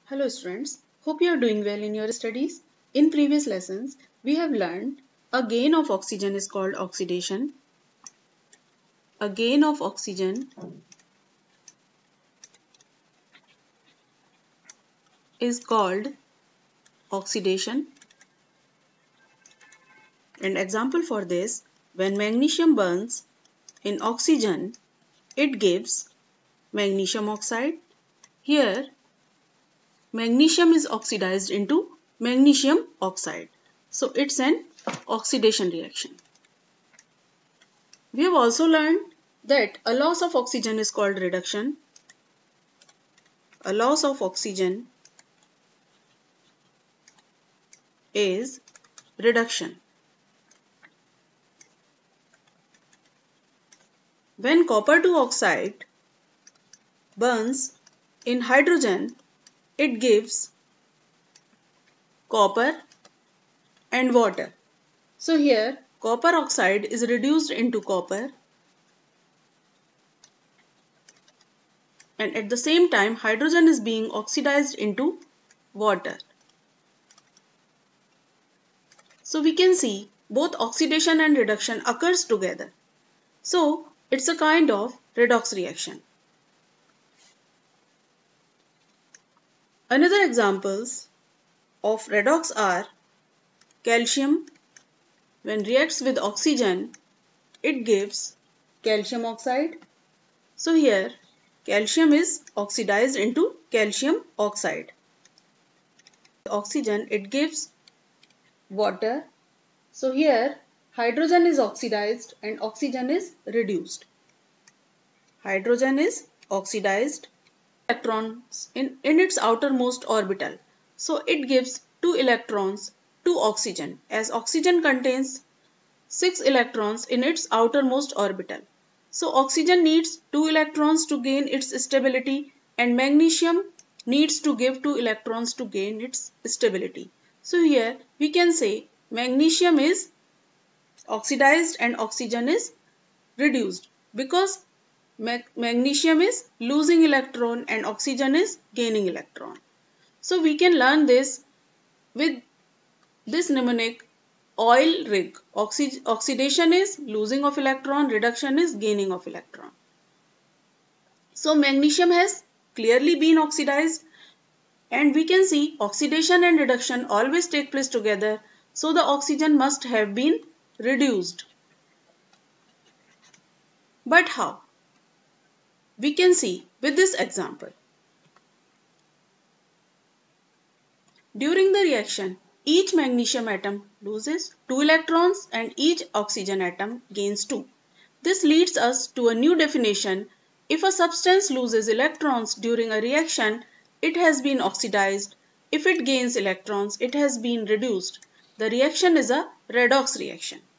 Hello students, hope you are doing well in your studies. In previous lessons, we have learned a gain of oxygen is called oxidation. A gain of oxygen is called oxidation. An example for this, when magnesium burns in oxygen, it gives magnesium oxide. Here, magnesium is oxidized into magnesium oxide. So it's an oxidation reaction. We have also learned that a loss of oxygen is called reduction. A loss of oxygen is reduction. When copper 2 oxide burns in hydrogen, it gives copper and water. So here copper oxide is reduced into copper, and at the same time hydrogen is being oxidized into water. So we can see both oxidation and reduction occurs together. So it's a kind of redox reaction. Another examples of redox are calcium. When reacts with oxygen, it gives calcium oxide. So here calcium is oxidized into calcium oxide. Oxygen, it gives water. So here hydrogen is oxidized and oxygen is reduced. Hydrogen is oxidized, electrons in its outermost orbital. So it gives 2 electrons to oxygen, as oxygen contains 6 electrons in its outermost orbital. So oxygen needs 2 electrons to gain its stability, and magnesium needs to give 2 electrons to gain its stability. So here we can say magnesium is oxidized and oxygen is reduced, because magnesium is losing electron and oxygen is gaining electron. So we can learn this with this mnemonic: oil rig. Oxidation is losing of electron, reduction is gaining of electron. So magnesium has clearly been oxidized, and we can see oxidation and reduction always take place together. So the oxygen must have been reduced. But how? We can see with this example. During the reaction, each magnesium atom loses 2 electrons and each oxygen atom gains 2. This leads us to a new definition. If a substance loses electrons during a reaction, it has been oxidized. If it gains electrons, it has been reduced. The reaction is a redox reaction.